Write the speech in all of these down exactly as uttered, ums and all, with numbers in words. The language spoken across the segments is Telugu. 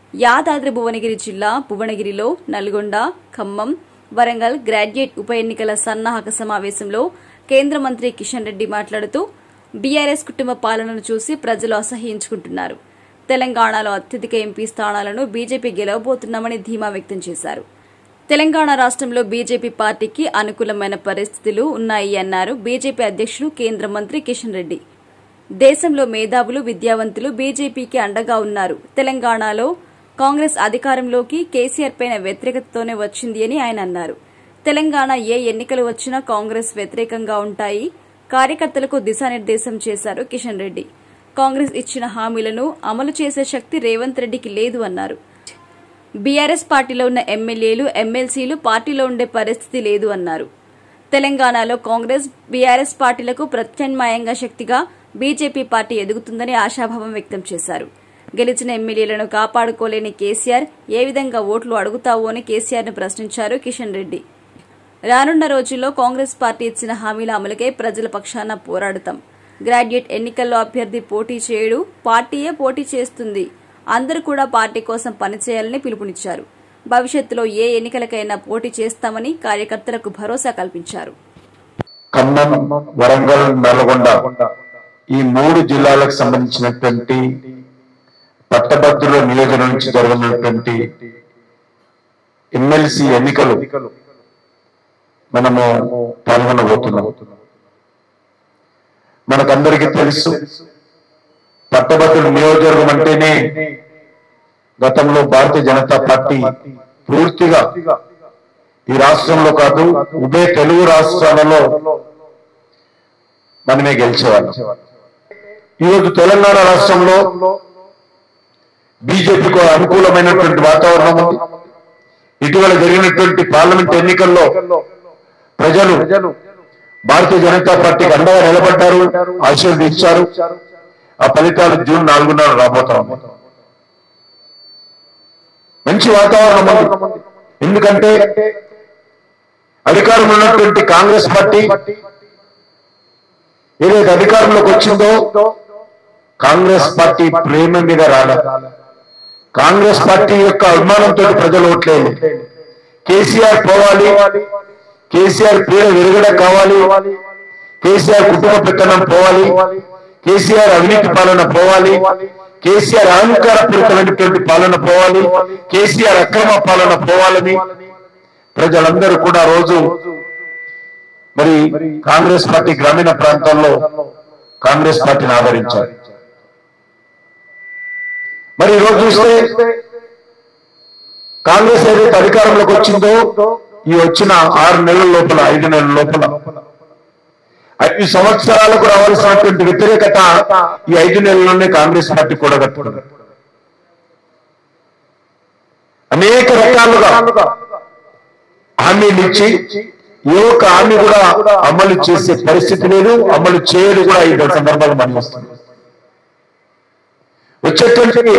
యాదాద్రి భువనగిరి జిల్లా భువనగిరిలో నల్గొండ, ఖమ్మం, వరంగల్ గ్రాడ్యుయేట్ ఉప ఎన్నికల సన్నాహక సమావేశంలో కేంద్ర మంత్రి కిషన్ రెడ్డి మాట్లాడుతూ బీఆర్ఎస్ కుటుంబ పాలనను చూసి ప్రజలు అసహ్యించుకుంటున్నారు. తెలంగాణలో అత్యధిక ఎంపీ స్థానాలను బీజేపీ గెలవబోతున్నామని ధీమా వ్యక్తం చేశారు. తెలంగాణ రాష్ట్రంలో బీజేపీ పార్టీకి అనుకూలమైన పరిస్థితులు ఉన్నాయి అన్నారు బీజేపీ అధ్యక్షులు కేంద్ర మంత్రి కిషన్ రెడ్డి. దేశంలో మేధావులు, విద్యావంతులు బీజేపీకి అండగా ఉన్నారు. తెలంగాణలో కాంగ్రెస్ అధికారంలోకి కేసీఆర్ పైన వ్యతిరేకతతోనే వచ్చింది అని ఆయన అన్నారు. తెలంగాణ ఏ ఎన్నికలు వచ్చినా కాంగ్రెస్ వ్యతిరేకంగా ఉంటాయి. కార్యకర్తలకు దిశానిర్దేశం చేశారు కిషన్ రెడ్డి. కాంగ్రెస్ ఇచ్చిన హామీలను అమలు చేసే శక్తి రేవంత్ రెడ్డికి లేదు అన్నారు. బీఆర్ఎస్ పార్టీలో ఉన్న ఎమ్మెల్యేలు, ఎమ్మెల్సీలు పార్టీలో ఉండే పరిస్థితి లేదు అన్నారు. తెలంగాణలో కాంగ్రెస్, బీఆర్ఎస్ పార్టీలకు ప్రత్యామ్నాయంగా శక్తిగా బీజేపీ పార్టీ ఎదుగుతుందని ఆశాభావం వ్యక్తం చేశారు. గెలిచిన ఎమ్మెల్యేలను కాపాడుకోలేని కేసీఆర్ ఏ విధంగా ఓట్లు అడుగుతావో అని కేసీఆర్ ను ప్రశ్నించారు కిషన్ రెడ్డి. రానున్న రోజుల్లో కాంగ్రెస్ పార్టీ ఇచ్చిన హామీల అమలుకై ప్రజల పక్షాన పోరాడుతాం. గ్రాడ్యుయేట్ ఎన్నికల్లో అభ్యర్థి పోటీ చేయడు, పార్టీయే పోటీ చేస్తుంది. అందరూ కూడా పార్టీ కోసం పనిచేయాలని పిలుపునిచ్చారు. భవిష్యత్తులో ఏ ఎన్నికలకైనా పోటీ చేస్తామని కార్యకర్తలకు భరోసా కల్పించారు. ఖమ్మం, వరంగల్, నల్గొండ ఈ మూడు జిల్లాలకు సంబంధించినటువంటి పట్టభద్రుల నియోజకవర్గం నుంచి జరగనున్నటువంటి ఎమ్మెల్సీ ఎన్నికలు మనము పాల్గొనబోతున్నాం. మనకందరికీ తెలుసు, పట్టభద్రుల నియోజకవర్గం అంటేనే గతంలో భారతీయ జనతా పార్టీ పూర్తిగా ఈ రాష్ట్రంలో కాదు, ఉభయ తెలుగు రాష్ట్రాలలో మనమే గెలిచేవాళ్ళం. ఈరోజు తెలంగాణ రాష్ట్రంలో బీజేపీకి అనుకూలమైనటువంటి వాతావరణం ఉంది. ఇటీవల జరిగినటువంటి పార్లమెంట్ ఎన్నికల్లో ప్రజలు భారతీయ జనతా పార్టీకి అండగా నిలబడ్డారు, ఆశీర్వదించారు. ఆ ఫలితాలు జూన్ నాలుగున రాబోతా ఉన్నాయి. మంచి వాతావరణం ఉంది. ఎందుకంటే అధికారంలో ఉన్నటువంటి కాంగ్రెస్ పార్టీ ఏదైతే అధికారంలోకి వచ్చిందో కాంగ్రెస్ పార్టీ ప్రేమ మీద రాలేదు. కాంగ్రెస్ పార్టీ యొక్క అభిమానంతో ప్రజలు ఓట్లేదు. కేసీఆర్ పోవాలి, కేసీఆర్ పేరు విరగడ కావాలి, కేసీఆర్ కుటుంబ పెత్తనం పోవాలి, కేసీఆర్ అవినీతి పాలన పోవాలి, కేసీఆర్ అహంకారపూరితమైనటువంటి పాలన పోవాలి, కేసీఆర్ అక్రమ పాలన పోవాలని ప్రజలందరూ కూడా రోజు మరి కాంగ్రెస్ పార్టీ గ్రామీణ ప్రాంతాల్లో కాంగ్రెస్ పార్టీని ఆదరించారు. మరి ఈరోజు చూస్తే కాంగ్రెస్ ఏదైతే అధికారంలోకి వచ్చిందో ఈ వచ్చిన ఆరు నెలల లోపల, ఐదు నెలల లోపల ఐదు సంవత్సరాలకు రావాల్సినటువంటి వ్యతిరేకత ఈ ఐదు నెలల్లోనే కాంగ్రెస్ పార్టీ కూడా కట్టుకున్నారు. అనేక రకాలుగా హామీలు ఇచ్చి ఏ ఒక్క హామీ కూడా అమలు చేసే పరిస్థితి లేదు, అమలు చేయడు కూడా ఈ సందర్భాలు మనం వస్తుంది. వచ్చేటువంటి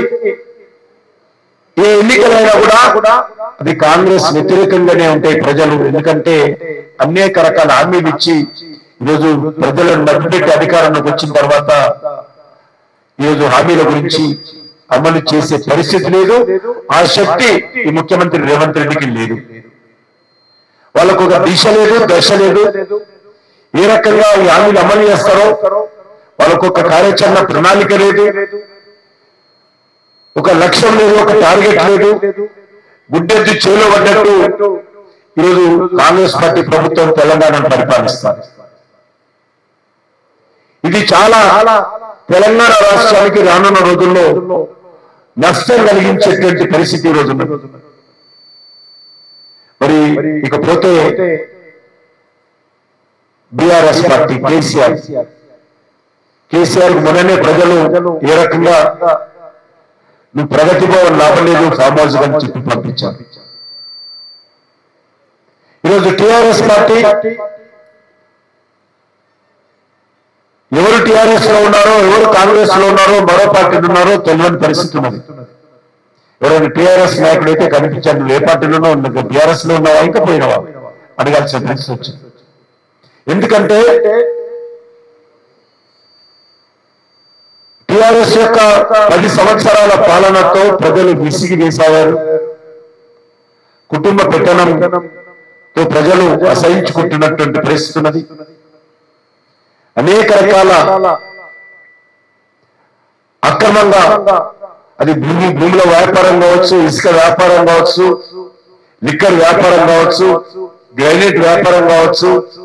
ఏ ఎన్నికలైనా కూడా అది కాంగ్రెస్ వ్యతిరేకంగానే ఉంటాయి ప్రజలు. ఎందుకంటే అనేక రకాల హామీలు ఇచ్చి ఈరోజు ప్రజలను మధ్యపెట్టి అధికారంలోకి వచ్చిన తర్వాత ఈరోజు హామీల గురించి అమలు చేసే పరిస్థితి లేదు. ఆ శక్తి ఈ ముఖ్యమంత్రి రేవంత్ రెడ్డికి లేదు. వాళ్ళకు ఒక దిశ లేదు, దశ లేదు. ఏ రకంగా ఈ హామీలు అమలు చేస్తారో వాళ్ళకు ఒక కార్యాచరణ ప్రణాళిక లేదు, ఒక లక్ష్యం లేదు, ఒక టార్గెట్ లేదు. గుడ్డెద్దు చేలో పడ్డట్టు ఈరోజు కాంగ్రెస్ పార్టీ ప్రభుత్వం తెలంగాణను పరిపాలిస్తారు. ఇది చాలా తెలంగాణ రాష్ట్రానికి రానున్న రోజుల్లో నష్టం కలిగించేటువంటి పరిస్థితి ఈ రోజు. మరి ఇకపోతే బీఆర్ఎస్ పార్టీ, కేసీఆర్ కేసీఆర్ మొన్ననే ప్రజలు ఏ రకంగా నువ్వు ప్రగతి భవన్ లాభం లేదు, ఫామ్ హౌస్ అని చెప్పి పంపించారు. ఈరోజు టీఆర్ఎస్ పార్టీ ఎవరు టీఆర్ఎస్ లో ఉన్నారో, ఎవరు కాంగ్రెస్ లో ఉన్నారో, మరో పార్టీలు ఉన్నారో తెలియని పరిస్థితి ఉన్నది. ఎవరైనా టీఆర్ఎస్ నాయకుడు అయితే కనిపించాడు, నువ్వు ఏ పార్టీలోనో ఉన్నావు, టీఆర్ఎస్ లో ఉన్నావా ఇంకా పోయినావా అడగాల్సిన పరిస్థితి వచ్చింది. ఎందుకంటే టిఆర్ఎస్ యొక్క పది సంవత్సరాల పాలనతో ప్రజలు విసిగి వేసారు. కుటుంబ పెత్తనంతో ప్రజలు అసహించుకుంటున్నటువంటి పరిస్థితి ఉన్నది. అనేక రకాల అక్రమంగా అది భూమి భూముల వ్యాపారం కావచ్చు, ఇసుక వ్యాపారం కావచ్చు, లిక్కర్ వ్యాపారం కావచ్చు, గ్రైనేట్ వ్యాపారం కావచ్చు,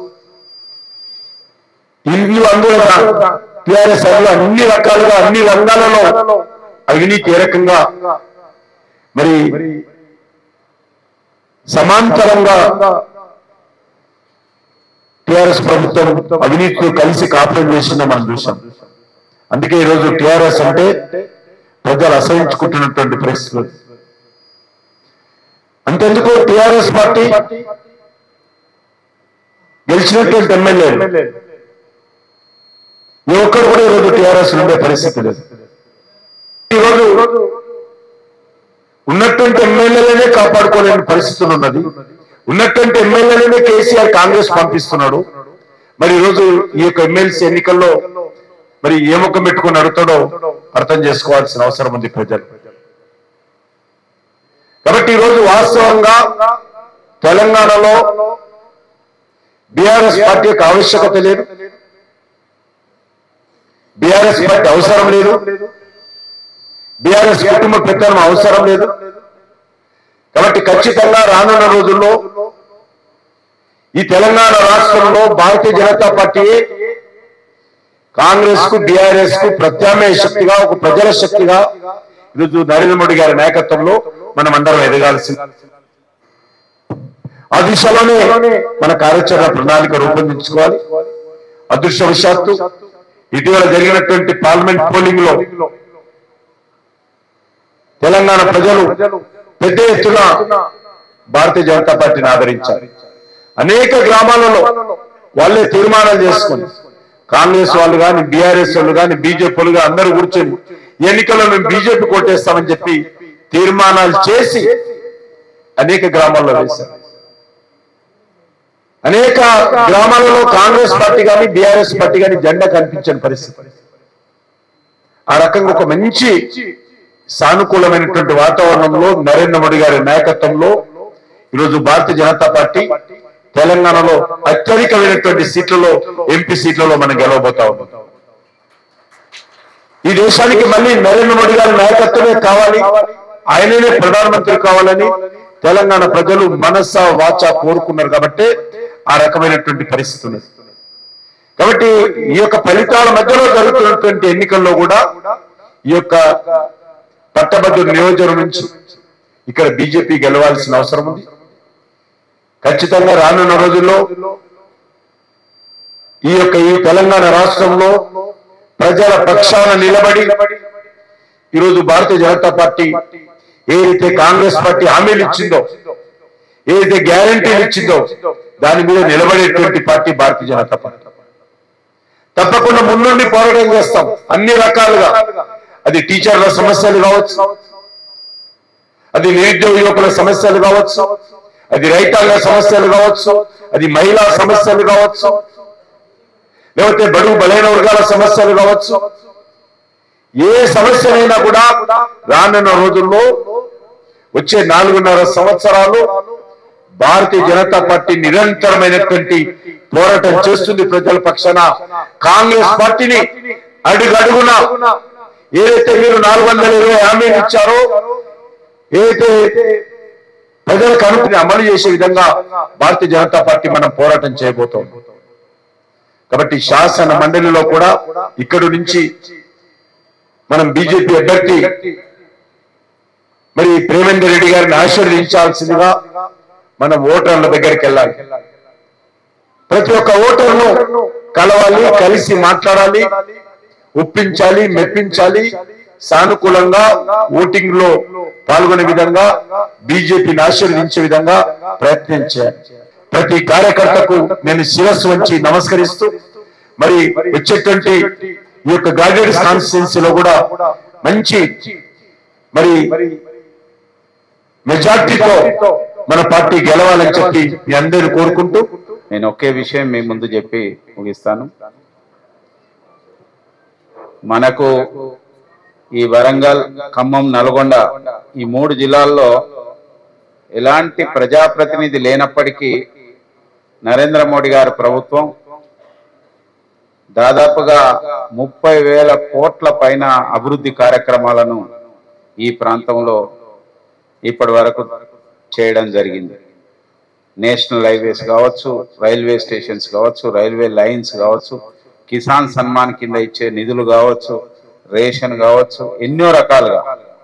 ఇల్లు అందులో టిఆర్ఎస్ అందులో అన్ని రకాలుగా అన్ని రంగాలలో అవినీతి ఏ రకంగా మరి సమాంతరంగా టిఆర్ఎస్ ప్రభుత్వం అవినీతితో కలిసి కాపురం చేసిందో మనం చూసాం. అందుకే ఈరోజు టిఆర్ఎస్ అంటే ప్రజలు అసహించుకుంటున్నటువంటి పరిస్థితులు. అంతెందుకు టిఆర్ఎస్ పార్టీ గెలిచినటువంటి ఎమ్మెల్యే ఏ ఒక్కరు కూడా ఈరోజు టిఆర్ఎస్ ఉండే పరిస్థితి లేదు. ఈరోజు ఉన్నటువంటి ఎమ్మెల్యేలనే కాపాడుకోలేని పరిస్థితులు ఉన్నది. ఉన్నటువంటి ఎమ్మెల్యేలనే కేసీఆర్ కాంగ్రెస్ పంపిస్తున్నాడు. మరి ఈరోజు ఈ యొక్క ఎమ్మెల్సీ ఎన్నికల్లో మరి ఏ ముఖం పెట్టుకుని అడుగుతాడో అర్థం చేసుకోవాల్సిన అవసరం ఉంది ప్రజలు. కాబట్టి ఈరోజు వాస్తవంగా తెలంగాణలో బీఆర్ఎస్ పార్టీ యొక్క ఆవశ్యకత లేదు, బీఆర్ఎస్ పార్టీ అవసరం లేదు, బీఆర్ఎస్ కుటుంబ పెత్తనం అవసరం లేదు. కాబట్టి ఖచ్చితంగా రానున్న రోజుల్లో ఈ తెలంగాణ రాష్ట్రంలో భారతీయ జనతా పార్టీ కాంగ్రెస్ కు బీఆర్ఎస్ కు ప్రత్యామ్నాయ శక్తిగా, ఒక ప్రజల శక్తిగా ఈరోజు నరేంద్ర మోడీ గారి నాయకత్వంలో మనం అందరం ఎదగాల్సింది. ఆ దిశలోనే మన కార్యాచరణ ప్రణాళిక రూపొందించుకోవాలి. అదృష్టవశాత్తు ఇటీవల జరిగినటువంటి పార్లమెంట్ పోలింగ్ లో తెలంగాణ ప్రజలు పెద్ద ఎత్తున భారతీయ జనతా పార్టీని ఆదరించారు. అనేక గ్రామాలలో వాళ్ళే తీర్మానాలు చేసుకుని కాంగ్రెస్ వాళ్ళు కానీ, బీఆర్ఎస్ వాళ్ళు కానీ, బీజేపీ వాళ్ళు కానీ అందరూ కూర్చొని ఎన్నికల్లో మేము బీజేపీ కోటేస్తామని చెప్పి తీర్మానాలు చేసి అనేక గ్రామాల్లో వేశారు. అనేక గ్రామాలలో కాంగ్రెస్ పార్టీ కానీ, బీఆర్ఎస్ పార్టీ కానీ జెండా కనిపించని పరిస్థితి. ఆ రకంగా ఒక మంచి సానుకూలమైనటువంటి వాతావరణంలో నరేంద్ర మోడీ గారి నాయకత్వంలో ఈరోజు భారతీయ జనతా పార్టీ తెలంగాణలో అత్యధికమైనటువంటి సీట్లలో, ఎంపీ సీట్లలో మనం గెలవబోతా ఉన్నాం. ఈ దేశానికి మళ్ళీ నరేంద్ర మోడీ గారి నాయకత్వమే కావాలి, ఆయననే ప్రధానమంత్రి కావాలని తెలంగాణ ప్రజలు మనస వాచ కోరుకున్నారు. కాబట్టి ఆ రకమైనటువంటి పరిస్థితి ఉన్నది. కాబట్టి ఈ యొక్క ఫలితాల మధ్యలో జరుగుతున్నటువంటి ఎన్నికల్లో కూడా ఈ యొక్క పట్టభద్రుల నియోజకవర్గం నుంచి ఇక్కడ బీజేపీ గెలవాల్సిన అవసరం ఉంది. ఖచ్చితంగా రానున్న రోజుల్లో ఈ యొక్క ఈ తెలంగాణ రాష్ట్రంలో ప్రజల పక్షాన నిలబడి ఈరోజు భారతీయ జనతా పార్టీ ఏదైతే కాంగ్రెస్ పార్టీ హామీలు ఇచ్చిందో, ఏదైతే గ్యారంటీలు ఇచ్చిందో దాని మీద నిలబడేటువంటి పార్టీ భారతీయ జనతా పార్టీ. తప్పకుండా ముందుండి పోరాటం చేస్తాం అన్ని రకాలుగా. అది టీచర్ల సమస్యలు కావచ్చు, అది నిరుద్యోగ యువకుల సమస్యలు కావచ్చు, అది రైతాంగ సమస్యలు కావచ్చు, అది మహిళా సమస్యలు కావచ్చు, లేకపోతే బడుగు బలైన వర్గాల సమస్యలు కావచ్చు. ఏ సమస్యనైనా కూడా రానున్న రోజుల్లో వచ్చే నాలుగున్నర సంవత్సరాలు భారతీయ జనతా పార్టీ నిరంతరమైనటువంటి పోరాటం చేస్తుంది ప్రజల పక్షాన. కాంగ్రెస్ పార్టీని అడుగడుగున ఏదైతే మీరు నాలుగు వందల ఇరవై హామీలు ఇచ్చారో, ఏదైతే ప్రజలకు అనుకుని అమలు చేసే విధంగా భారతీయ జనతా పార్టీ మనం పోరాటం చేయబోతోంది. కాబట్టి శాసన మండలిలో కూడా ఇక్కడి నుంచి మనం బీజేపీ అభ్యర్థి మరి ప్రేమేందర్ రెడ్డి గారిని ఆశీర్వదించాల్సిందిగా మనం ఓటర్ల దగ్గరికి వెళ్ళాలి. ప్రతి ఒక్క ఓటర్ను కలవాలి, కలిసి మాట్లాడాలి, ఒప్పించాలి, మెప్పించాలి, సానుకూలంగా ఓటింగ్ లో పాల్గొనే విధంగా బీజేపీని ఆశీర్వదించే విధంగా ప్రయత్నం చేయాలి. ప్రతి కార్యకర్తకు నేను శిరస్సు వంచి నమస్కరిస్తూ మరి వచ్చేటువంటి ఈ యొక్క గార్డెన్స్ కాన్స్టిట్యున్సీలో కూడా మంచి మరి మెజార్టీతో మన పార్టీ గెలవాలని చెప్పి మీ అందరిని కోరుకుంటూ నేను ఒకే విషయం మీ ముందు చెప్పి ముగిస్తాను. మనకు ఈ వరంగల్, ఖమ్మం, నల్గొండ ఈ మూడు జిల్లాల్లో ఎలాంటి ప్రజాప్రతినిధి లేనప్పటికీ నరేంద్ర మోడీ గారి ప్రభుత్వం దాదాపుగా ముప్పై వేల కోట్ల పైన అభివృద్ధి కార్యక్రమాలను ఈ ప్రాంతంలో ఇప్పటి వరకు చేయడం జరిగింది. నేషనల్ హైవేస్ కావచ్చు, రైల్వే స్టేషన్స్ కావచ్చు, రైల్వే లైన్స్ కావచ్చు, కిసాన్ సన్మాన్ కింద ఇచ్చే నిధులు కావచ్చు, రేషన్ కావచ్చు, ఎన్నో రకాలుగా.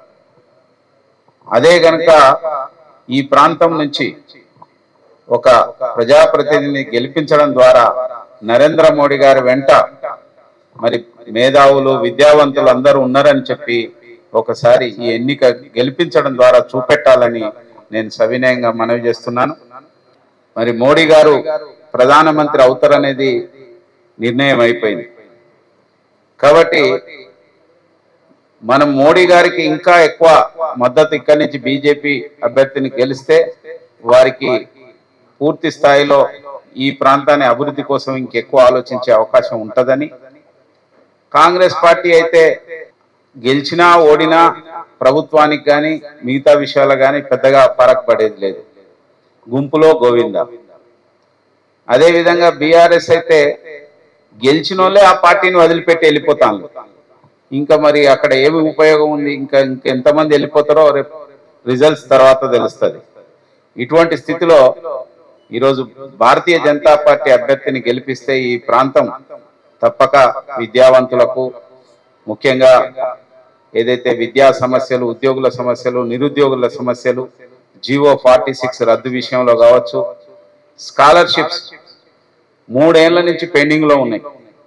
అదే గనక ఈ ప్రాంతం నుంచి ఒక ప్రజాప్రతినిధిని గెలిపించడం ద్వారా నరేంద్ర మోడీ గారి వెంట మరి మేధావులు, విద్యావంతులు అందరూ ఉన్నారని చెప్పి ఒకసారి ఈ ఎన్నిక గెలిపించడం ద్వారా చూపెట్టాలని నేను సవినయంగా మనవి చేస్తున్నాను. మరి మోడీ గారు ప్రధానమంత్రి అవుతారనేది నిర్ణయం అయిపోయింది కాబట్టి మనం మోడీ గారికి ఇంకా ఎక్కువ మద్దతు ఇక్కడి నుంచి బీజేపీ అభ్యర్థిని గెలిస్తే వారికి పూర్తి స్థాయిలో ఈ ప్రాంతాన్ని అభివృద్ధి కోసం ఇంకెక్కువ ఆలోచించే అవకాశం ఉంటుందని, కాంగ్రెస్ పార్టీ అయితే గెలిచినా ఓడినా ప్రభుత్వానికి కానీ మిగతా విషయాలు కానీ పెద్దగా ఫరక్ పడేది లేదు, గుంపులో గోవింద. అదేవిధంగా బీఆర్ఎస్ అయితే గెలిచిన వాళ్ళే ఆ పార్టీని వదిలిపెట్టి వెళ్ళిపోతాను. ఇంకా మరి అక్కడ ఏమి ఉపయోగం ఉంది, ఇంకా ఇంకెంతమంది వెళ్ళిపోతారో రేపు రిజల్ట్స్ తర్వాత తెలుస్తుంది. ఇటువంటి స్థితిలో ఈరోజు భారతీయ జనతా పార్టీ అభ్యర్థిని గెలిపిస్తే ఈ ప్రాంతం తప్పక విద్యావంతులకు, ముఖ్యంగా ఏదైతే విద్యా సమస్యలు, ఉద్యోగుల సమస్యలు, నిరుద్యోగుల సమస్యలు, జివో ఫార్టీ సిక్స్ రద్దు విషయంలో కావచ్చు, స్కాలర్షిప్స్ మూడేళ్ల నుంచి పెండింగ్ లో ఉన్నాయి,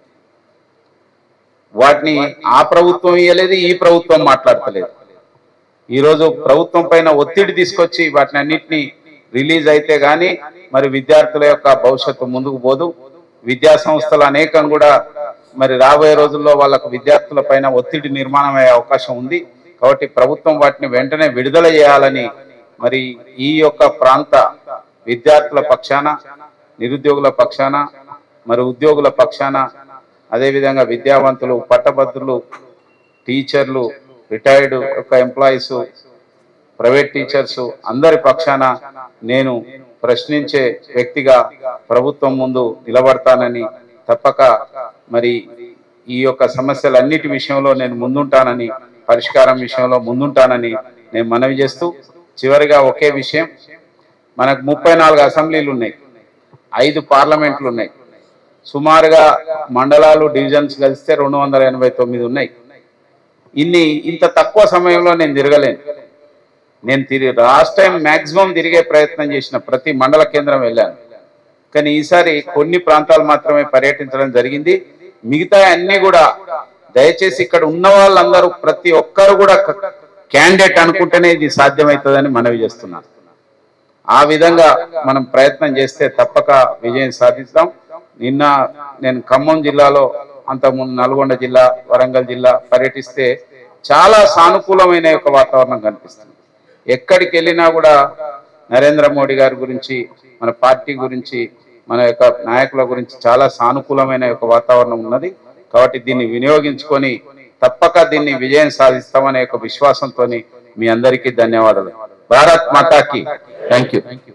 వాటిని ఆ ప్రభుత్వం ఇవ్వలేదు, ఈ ప్రభుత్వం మాట్లాడతలేదు. ఈరోజు ప్రభుత్వం పైన ఒత్తిడి తీసుకొచ్చి వాటిని అన్నింటినీ రిలీజ్ అయితే గానీ మరి విద్యార్థుల యొక్క భవిష్యత్తు ముందుకు పోదు. విద్యా సంస్థలు అనేకం కూడా మరి రాబోయే రోజుల్లో వాళ్ళకు విద్యార్థుల పైన ఒత్తిడి నిర్మాణం అయ్యే అవకాశం ఉంది. కాబట్టి ప్రభుత్వం వాటిని వెంటనే విడుదల చేయాలని మరి ఈ యొక్క ప్రాంత విద్యార్థుల పక్షాన, నిరుద్యోగుల పక్షాన, మరి ఉద్యోగుల పక్షాన, అదేవిధంగా విద్యావంతులు, పట్టభద్రులు, టీచర్లు, రిటైర్డ్ యొక్క ఎంప్లాయీస్, ప్రైవేట్ టీచర్స్ అందరి పక్షాన నేను ప్రశ్నించే వ్యక్తిగా ప్రభుత్వం ముందు నిలబడతానని, తప్పక మరి ఈ యొక్క సమస్యలన్నిటి విషయంలో నేను ముందుంటానని, పరిష్కారం విషయంలో ముందుంటానని నేను మనవి చేస్తూ, చివరిగా ఒకే విషయం, మనకు ముప్పై నాలుగు అసెంబ్లీలు ఉన్నాయి, ఐదు పార్లమెంట్లు ఉన్నాయి, సుమారుగా మండలాలు, డివిజన్స్ కలిస్తే రెండు వందల ఎనభై తొమ్మిది ఉన్నాయి. ఇన్ని ఇంత తక్కువ సమయంలో నేను తిరగలేను. నేను తిరిగి లాస్ట్ టైం మ్యాక్సిమం తిరిగే ప్రయత్నం చేసిన, ప్రతి మండల కేంద్రం వెళ్ళాను. కానీ ఈసారి కొన్ని ప్రాంతాలు మాత్రమే పర్యటించడం జరిగింది. మిగతా అన్ని కూడా దయచేసి ఇక్కడ ఉన్న వాళ్ళందరూ ప్రతి ఒక్కరు కూడా క్యాండిడేట్ అనుకుంటేనే ఇది సాధ్యమవుతుందని మనవి చేస్తున్నాను. ఆ విధంగా మనం ప్రయత్నం చేస్తే తప్పక విజయం సాధిస్తాం. నిన్న నేను ఖమ్మం జిల్లాలో, అంతకుముందు నల్గొండ జిల్లా, వరంగల్ జిల్లా పర్యటిస్తే చాలా సానుకూలమైన ఒక వాతావరణం కనిపిస్తుంది. ఎక్కడికి వెళ్ళినా కూడా నరేంద్ర మోడీ గారి గురించి, మన పార్టీ గురించి, మన యొక్క నాయకుల గురించి చాలా సానుకూలమైన ఒక వాతావరణం ఉన్నది. కాబట్టి దీన్ని వినియోగించుకొని తప్పక దీన్ని విజయం సాధిస్తామనే ఒక విశ్వాసంతో మీ అందరికీ ధన్యవాదాలు. భారత్ మాతాకి థ్యాంక్ యూ.